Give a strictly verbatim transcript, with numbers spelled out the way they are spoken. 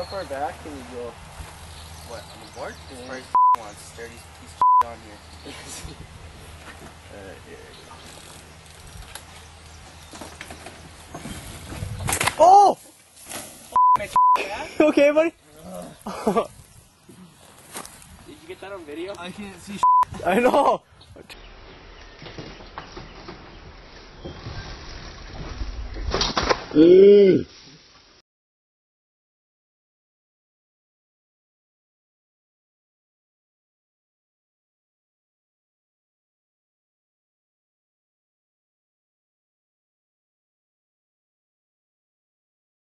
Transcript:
how far back can you go? What, on the board? Yeah. As far as you want, it's dirty piece of on here. uh, here we go. Oh! You okay, buddy? Did you get that on video? I can't see. I know. Mm.